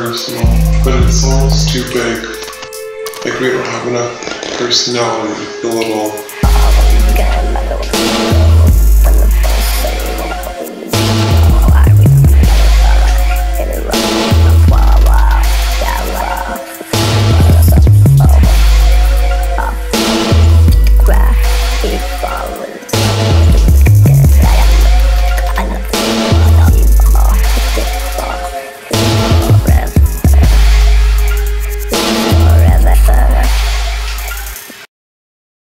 personal, but it's almost too big. Like we don't have enough personality to feel it all.